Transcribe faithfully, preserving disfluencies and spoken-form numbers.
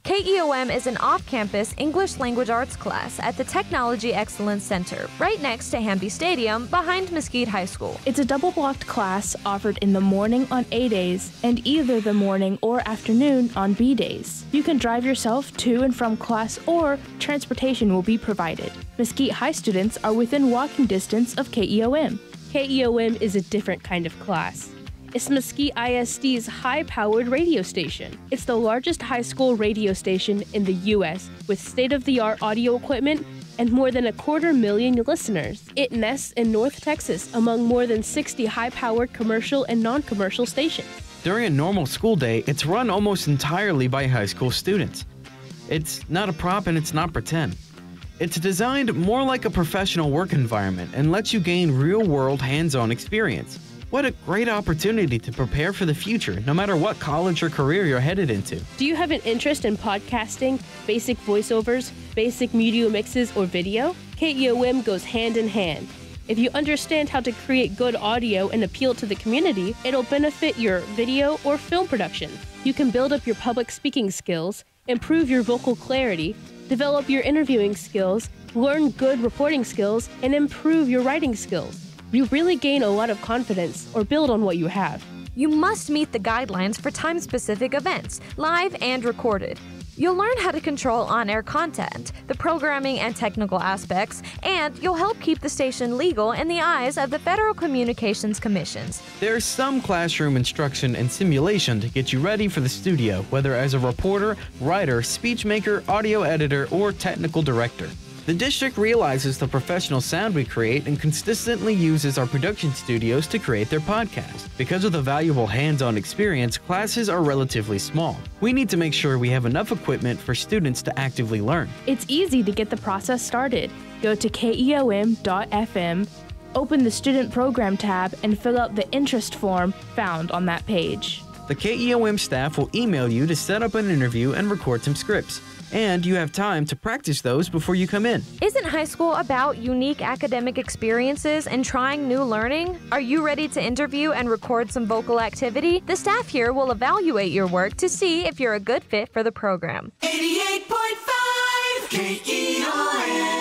K E O M is an off-campus English language arts class at the Technology Excellence Center, right next to Hamby Stadium, behind Mesquite High School. It's a double-blocked class offered in the morning on A days and either the morning or afternoon on B days. You can drive yourself to and from class, or transportation will be provided. Mesquite High students are within walking distance of K E O M. K E O M is a different kind of class. It's Mesquite I S D's high-powered radio station. It's the largest high school radio station in the U S with state-of-the-art audio equipment and more than a quarter million listeners. It nests in North Texas among more than sixty high-powered commercial and non-commercial stations. During a normal school day, it's run almost entirely by high school students. It's not a prop and it's not pretend. It's designed more like a professional work environment and lets you gain real-world hands-on experience. What a great opportunity to prepare for the future, no matter what college or career you're headed into. Do you have an interest in podcasting, basic voiceovers, basic media mixes, or video? K E O M goes hand in hand. If you understand how to create good audio and appeal to the community, it'll benefit your video or film production. You can build up your public speaking skills, improve your vocal clarity, develop your interviewing skills, learn good reporting skills, and improve your writing skills. You really gain a lot of confidence or build on what you have. You must meet the guidelines for time-specific events, live and recorded. You'll learn how to control on-air content, the programming and technical aspects, and you'll help keep the station legal in the eyes of the Federal Communications Commissions. There's some classroom instruction and simulation to get you ready for the studio, whether as a reporter, writer, speech maker, audio editor, or technical director. The district realizes the professional sound we create and consistently uses our production studios to create their podcast. Because of the valuable hands-on experience, classes are relatively small. We need to make sure we have enough equipment for students to actively learn. It's easy to get the process started. Go to K E O M dot F M, open the Student Program tab, and fill out the interest form found on that page. The K E O M staff will email you to set up an interview and record some scripts. And you have time to practice those before you come in. Isn't high school about unique academic experiences and trying new learning? Are you ready to interview and record some vocal activity? The staff here will evaluate your work to see if you're a good fit for the program. eighty-eight point five K E O M